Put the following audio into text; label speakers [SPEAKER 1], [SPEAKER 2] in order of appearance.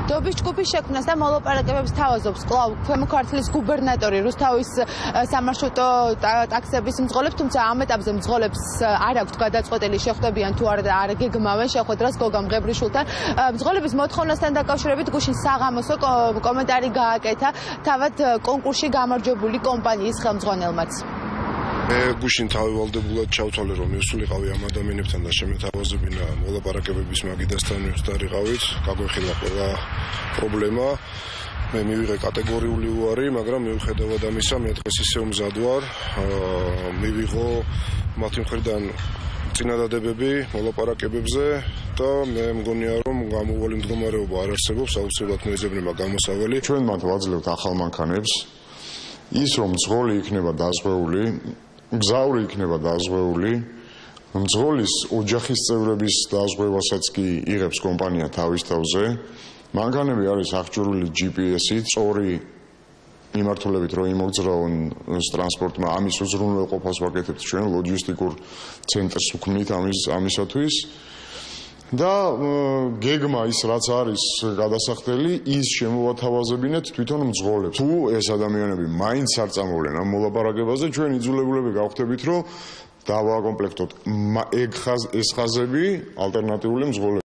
[SPEAKER 1] დობის ჯგუფის შექმნას და მოლაპარაკებებს თავაზობს კვლავ ქვემო ქართლის გუბერნატორი რუსთავის სამარშრუტო ტაქსების მძღოლებს, თუმცა ამ ეტაპზე მძღოლებს არ აქვთ გადაწყვეტილი შეხვდებიან თუ არ გეგმავენ შეხვედრას გოგა მღებრიშვილთან. მძღოლების მოთხოვნასთან დაკავშირებით გუშინ საღამოსო კომენტარი გააკეთა თავად კონკურსში გამარჯვებული კომპანიის ხელმძღვანელმაც.
[SPEAKER 2] გუშინ თავისუფლად ჩავთვალე რომ მივსულიყავი ამ ადამიანებთან და შემეთავაზებინა მოლაპარაკებების მაგიდასთან მივსდარიყავით, გაგვეხილა ყველა პრობლემა. მე მივიღე კატეგორიული უარი, მაგრამ მიუხედავად ამისა, მე დღეს ისევ მზად ვარ. მივიღო მათი მხრიდან წინადადებები მოლაპარაკებებზე და მე მგონია რომ გამოუვალი მდგომარეობა არ არსებობს, აუცილებლად მოეძებნება გამოსავალი.
[SPEAKER 3] ჩვენ მათ ვაძლევთ ახალ მანქანებს. ის რომ მძღოლი იქნება დაზღვეული, მგზავრი იქნება დაზღვეული, მძღოლის ოჯახის წევრების დაზღვევასაც კი იღებს კომპანია თავის თავზე. მანქანები არის აღჭურვილი GPS-ით, სწორი მიმართულებით რომ იმოგზრაონ ტრანსპორტმა, ამის უზრუნველყოფას ვაკეთებთ ჩვენ ლოჯისტიკურ ცენტრს ვქმნით ამისათვის. და გეგმა ის რაც არის გადასახდელი, ის შემოვათავაზებინეთ თვითონ მძღოლებს. თუ ეს ადამიანები მაინც არ წამოვლენ ამ მოლაპარაკებაზე, ჩვენ იძულებულები გავხდებით, რომ დავააკომპლექტოთ ეს ხაზები ალტერნატიული მძღოლებით.